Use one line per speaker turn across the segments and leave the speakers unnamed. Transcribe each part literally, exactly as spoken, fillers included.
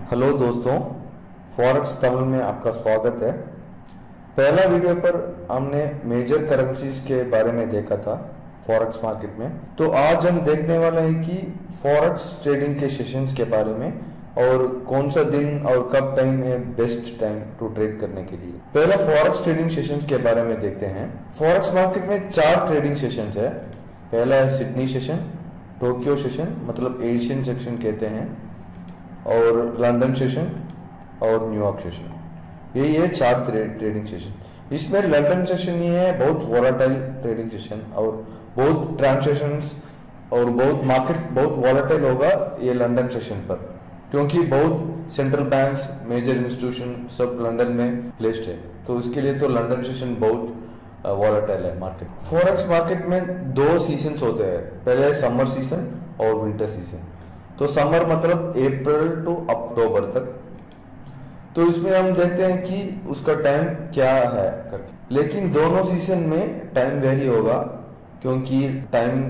Hello दोस्तों, forex Tamil में आपका स्वागत है। पहला वीडियो पर हमने मेजर करेंसीज के बारे में देखा था फॉरेक्स मार्केट में। तो आज हम देखने वाले हैं कि फॉरेक्स ट्रेडिंग के सेशंस के बारे में और कौन सा दिन और कब टाइम है बेस्ट टाइम टू ट्रेड करने के लिए। पहला फॉरेक्स ट्रेडिंग सेशंस के बारे में देखते हैं। फॉरेक्स मार्केट में चार ट्रेडिंग सेशंस है। पहला है सिडनी सेशन, टोक्यो सेशन मतलब एशियन सेक्शन कहते हैं, और लंदन सेशन और न्यूयॉर्क सेशन। यही है चार ट्रेडिंग सेशन। इसमें लंदन सेशन ये है बहुत वॉलेटाइल ट्रेडिंग सेशन और बहुत ट्रांजेक्शंस और बहुत मार्केट बहुत वॉलेटाइल होगा ये लंदन सेशन पर, क्योंकि बहुत सेंट्रल बैंक्स मेजर इंस्टीट्यूशन सब लंदन में प्लेस्ड है। तो इसके लिए तो लंदन सेशन बहुत वॉलेटाइल है मार्केट। फॉरेक्स मार्केट में दो सीजन्स होते हैं, पहले समर सीजन और विंटर सीजन। तो समर मतलब अप्रैल टू अक्टूबर तक। तो इसमें हम देखते हैं कि उसका टाइम क्या है करके, लेकिन दोनों सीजन में टाइम वेरी होगा, क्योंकि टाइम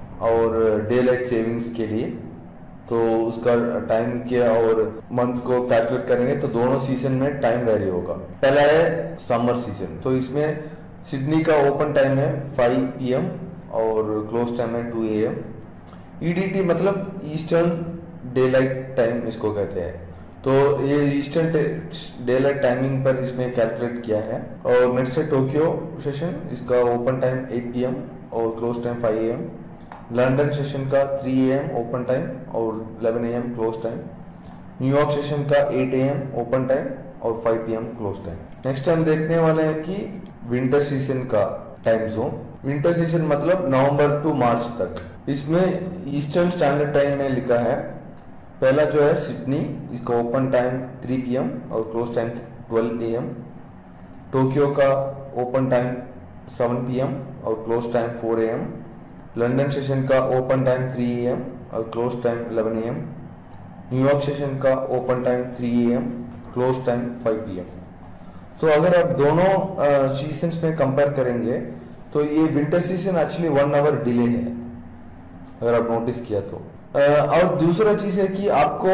और डे लाइट सेविंग्स के लिए तो उसका टाइम क्या और मंथ को कैलकुलेट करेंगे तो दोनों सीजन में टाइम वेरी होगा। पहला है समर सीजन, तो इसमें सिडनी का ओपन टाइम है फाइव पी एम और क्लोज टाइम है टू ए एम। ईडीटी मतलब ईस्टर्न डे लाइट टाइम इसको कहते हैं। तो ये ईस्टर्न डे लाइट टाइमिंग पर इसमें कैलकुलेट किया है। और नेक्स्ट है टोक्यो सेशन, इसका open time eight P M और close time five A M. London session का three A M open time और eleven A M close time. New York session का eight A M open time और five P M close time. Next हम देखने वाले हैं कि विंटर सीजन का टाइम जोन। विंटर सीजन मतलब नवंबर टू मार्च तक। इसमें ईस्टर्न स्टैंडर्ड टाइम में लिखा है। पहला जो है सिडनी, इसका open time three P M और close time twelve A M. Tokyo का open time seven P M और close time four A M. London session का open time three A M और close time eleven A M. New York session का open time three A M close time five P M. तो अगर आप दोनों seasons में compare करेंगे तो ये winter season actually one hour delay है, अगर आप नोटिस किया तो। और दूसरा चीज है कि आपको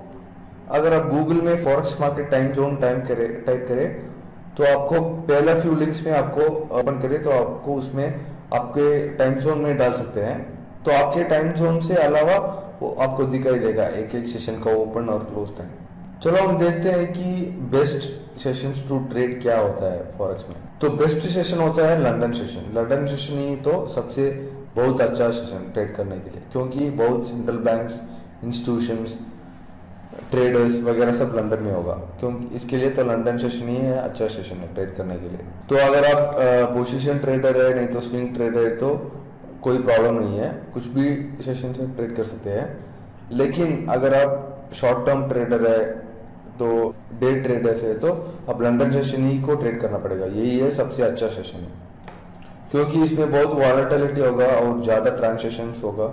अगर आप गूगल में forex market time zone time करे टाइप करें तो आपको पहला फ्यू लिंक्स में आपको ओपन करे तो आपको उसमें आपके टाइम जोन में डाल सकते हैं। तो आपके टाइम जोन से अलावा वो आपको दिखाई देगा एक एक सेशन का ओपन और क्लोज टाइम। चलो हम देखते हैं कि बेस्ट सेशंस टू ट्रेड क्या होता है फॉरेक्स में। तो बेस्ट सेशन होता है लंदन सेशन। लंदन सेशन ही तो सबसे बहुत अच्छा सेशन ट्रेड करने के लिए, क्योंकि बहुत सेंट्रल बैंक्स, इंस्टीट्यूशंस, ट्रेडर्स वगैरह सब लंदन में होगा, क्योंकि इसके लिए तो लंदन सेशन ही है अच्छा सेशन है ट्रेड करने के लिए। तो अगर आप पोजीशन ट्रेडर है नहीं तो स्विंग ट्रेडर है तो कोई प्रॉब्लम नहीं है, कुछ भी सेशन से ट्रेड कर सकते हैं। लेकिन अगर आप शॉर्ट टर्म ट्रेडर है तो डे ट्रेडर्स है तो अब लंदन सेशन ही को ट्रेड करना पड़ेगा। यही है सबसे अच्छा सेशन है, क्योंकि इसमें बहुत वॉलेटिलिटी होगा और ज़्यादा ट्रांजेक्शंस होगा।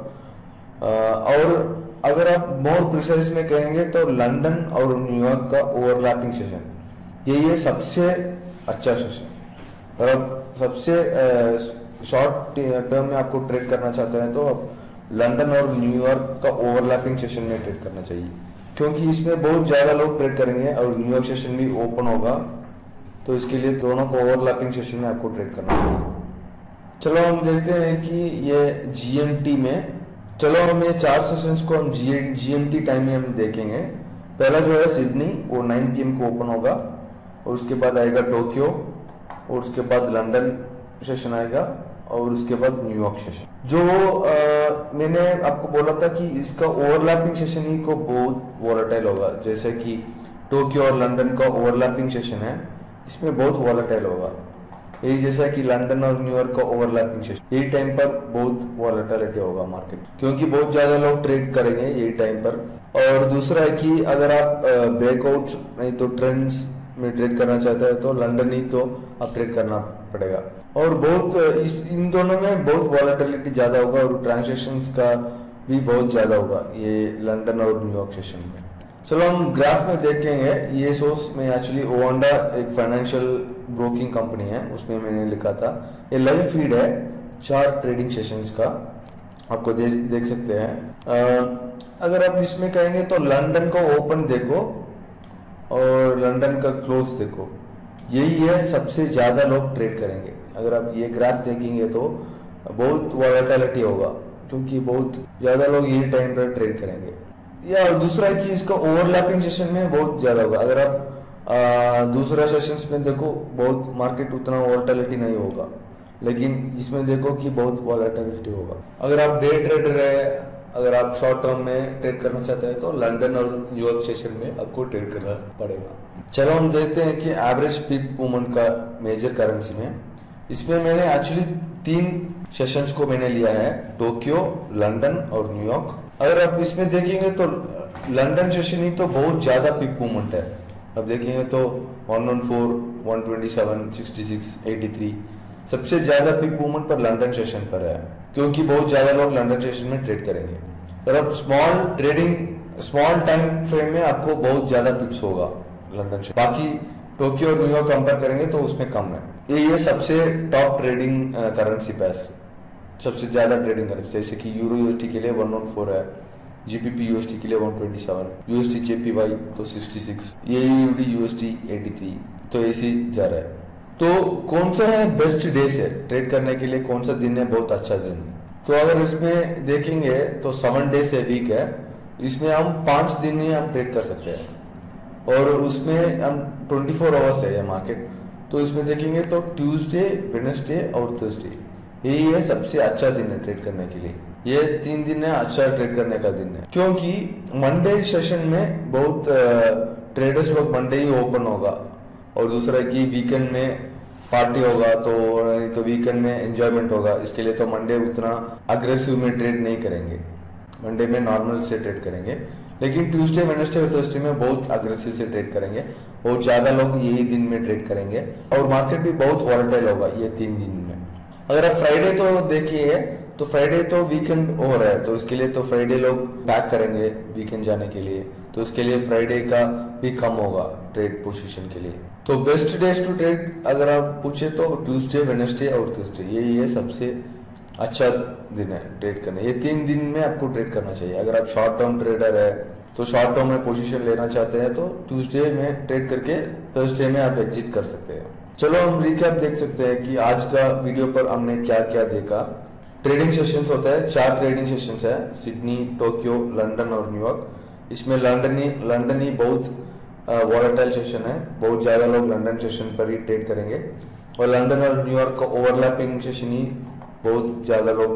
और अगर आप मोर प्रिसाइज में कहेंगे तो लंदन और न्यूयॉर्क का ओवरलैपिंग सेशन यही है सबसे अच्छा सेशन। और आप सबसे शॉर्ट टर्म में आपको ट्रेड करना चाहते हैं तो आप लंदन और न्यूयॉर्क का ओवरलैपिंग सेशन में ट्रेड करना चाहिए, क्योंकि इसमें बहुत ज़्यादा लोग ट्रेड करेंगे और न्यूयॉर्क सेशन भी ओपन होगा। तो इसके लिए दोनों को ओवरलैपिंग सेशन में आपको ट्रेड करना चाहिए। चलो हम देखते हैं कि ये जीएमटी में, चलो हम ये चार सेशंस को हम जीएमटी टाइम में हम देखेंगे। पहला जो है सिडनी, वो नाइन पी एम को ओपन होगा और उसके बाद आएगा टोक्यो और उसके बाद लंदन सेशन आएगा और उसके बाद न्यूयॉर्क सेशन। जो आ, मैंने आपको बोला था कि इसका ओवरलैपिंग सेशन ही को बहुत वॉलेटाइल होगा, जैसे कि टोक्यो और लंदन का ओवरलैपिंग सेशन है, इसमें बहुत वॉलेटाइल होगा। यही जैसा कि लंदन और न्यूयॉर्क का ओवरलैपिंग सेशन, यही टाइम पर बहुत वॉलेटिलिटी होगा मार्केट, क्योंकि बहुत ज्यादा लोग ट्रेड करेंगे यही टाइम पर। और दूसरा है कि अगर आप ब्रेकआउट नहीं तो ट्रेंड्स में ट्रेड करना चाहते हैं तो लंदन ही तो आप ट्रेड करना पड़ेगा। और बहुत इस इन दोनों में बहुत वॉलेटिलिटी ज्यादा होगा और ट्रांजेक्शंस का भी बहुत ज्यादा होगा ये लंदन और न्यूयॉर्क सेशन में। चलो हम ग्राफ में देखेंगे। ये सोर्स में एक्चुअली ओवांडा एक फाइनेंशियल ब्रोकिंग कंपनी है, उसमें मैंने लिखा था। ये लाइव फीड है चार ट्रेडिंग सेशंस का, आपको दे, देख सकते हैं। आ, अगर आप इसमें कहेंगे तो लंदन को ओपन देखो और लंदन का क्लोज देखो, यही है सबसे ज्यादा लोग ट्रेड करेंगे। अगर आप ये ग्राफ देखेंगे तो बहुत वॉलेटिलिटी होगा, क्योंकि बहुत ज्यादा लोग यही टाइम पर ट्रेड करेंगे। या दूसरा है कि इसका ओवरलैपिंग सेशन में बहुत ज्यादा होगा। अगर आप आ, दूसरा सेशंस में देखो बहुत मार्केट उतना वॉलेटिलिटी नहीं होगा, लेकिन इसमें देखो कि बहुत वॉलेटिलिटी होगा। अगर आप डे ट्रेडर है, अगर आप शॉर्ट टर्म में ट्रेड करना चाहते हैं तो लंदन और न्यूयॉर्क सेशन में आपको ट्रेड करना पड़ेगा। चलो हम देखते हैं कि एवरेज पीक मूवमेंट का मेजर करेंसी में। इसमें मैंने एक्चुअली तीन सेशंस को मैंने लिया है, टोक्यो, लंदन और न्यूयॉर्क। अगर आप इसमें देखेंगे तो लंदन सेशन ही तो बहुत ज्यादा पीक मूवमेंट है। अब देखेंगे तो one one four, one twenty seven, sixty six, eighty three सबसे ज्यादा पिक मूवमेंट पर लंदन सेशन पर है, क्योंकि बहुत ज्यादा लोग लंदन सेशन में ट्रेड करेंगे। और अब small trading small time frame में आपको बहुत ज्यादा पिक्स होगा लंदन से, बाकी टोक्यो और न्यूयॉर्क कंपेयर करेंगे तो उसमें कम है। ये ये सबसे टॉप ट्रेडिंग करेंसी पैस, सबसे ज्यादा ट्रेडिंग करेंसी, जैसे कि यूरो यूएसडी के लिए वन वन फोर है, जीबीपी यूएसडी के लिए one twenty seven, USD JPY तो sixty six, AUD USD eighty three, तो ऐसे जा रहा है। तो कौन सा है बेस्ट डे है ट्रेड करने के लिए, कौन सा दिन है बहुत अच्छा दिन है? तो अगर इसमें देखेंगे तो सेवन डेज है वीक है, इसमें हम पांच दिन ही हम ट्रेड कर सकते हैं और उसमें हम ट्वेंटी फोर आवर्स है ये मार्केट। तो इसमें देखेंगे तो ट्यूसडे, वेडनेसडे और थर्सडे यही है सबसे अच्छा दिन है ट्रेड करने के लिए। ये तीन दिन है अच्छा ट्रेड करने का दिन है, क्योंकि मंडे सेशन में बहुत ट्रेडर्स लोग मंडे ही ओपन होगा, और दूसरा कि वीकेंड में पार्टी होगा तो तो वीकेंड में एंजॉयमेंट होगा, इसके लिए तो मंडे उतना अग्रेसिव में ट्रेड नहीं करेंगे, मंडे में नॉर्मल से ट्रेड करेंगे। लेकिन ट्यूसडे, वेडनेसडे और थर्सडे में बहुत अग्रेसिव से ट्रेड करेंगे, बहुत ज्यादा लोग यही दिन में ट्रेड करेंगे और मार्केट भी बहुत वॉलेटाइल होगा ये तीन दिन में। अगर आप फ्राइडे तो देखिए तो फ्राइडे तो वीकेंड हो रहा है, तो इसके लिए तो फ्राइडे लोग बैक करेंगे वीकेंड जाने के लिए, तो इसके लिए फ्राइडे का भी कम होगा ट्रेड पोजीशन के लिए। तो बेस्ट डेज टू ट्रेड अगर आप पूछे तो ट्यूसडे, वेडनेसडे और थर्सडे यही है सबसे अच्छा दिन है ट्रेड करने। ये तीन दिन में आपको ट्रेड करना चाहिए। अगर आप शॉर्ट टर्म ट्रेडर है तो शॉर्ट टर्म में पोजीशन लेना चाहते हैं तो ट्यूसडे में ट्रेड करके थर्सडे में आप एग्जिट कर सकते हैं। चलो हम रिकैप देख सकते हैं कि आज का वीडियो पर हमने क्या क्या देखा। ट्रेडिंग सेशंस होता है, चार ट्रेडिंग सेशंस है, सिडनी, टोक्यो, लंदन और न्यूयॉर्क। इसमें लंदन ही लंदन ही बहुत वॉलेटाइल सेशन है, बहुत ज्यादा लोग लंदन सेशन पर ही ट्रेड करेंगे, और लंदन और न्यूयॉर्क का ओवरलैपिंग सेशन ही बहुत ज्यादा लोग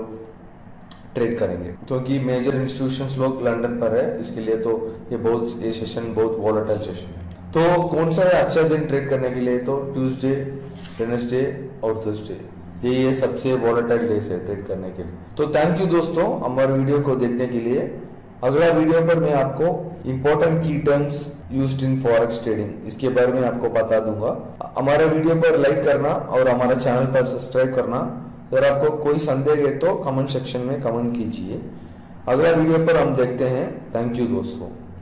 ट्रेड करेंगे, क्योंकि मेजर इंस्टीट्यूशंस लोग लंदन पर है, इसके लिए तो ये बहुत ये सेशन बहुत वॉलेटाइल सेशन है। तो कौन सा है अच्छा दिन ट्रेड करने के लिए? तो ट्यूसडे, वेडनेसडे और थर्सडे यही है सबसे वॉलेटाइल डेज है ट्रेड करने के लिए। तो थैंक यू दोस्तों हमारे वीडियो को देखने के लिए। अगला वीडियो पर मैं आपको इंपॉर्टेंट की terms used in forex trading इसके बारे में आपको बता दूंगा। हमारे वीडियो पर लाइक करना और हमारे चैनल पर सब्सक्राइब करना। अगर आपको कोई संदेह है तो कमेंट सेक्शन में कमेंट कीजिए। अगला वीडियो पर हम देखते हैं। थैंक यू दोस्तों।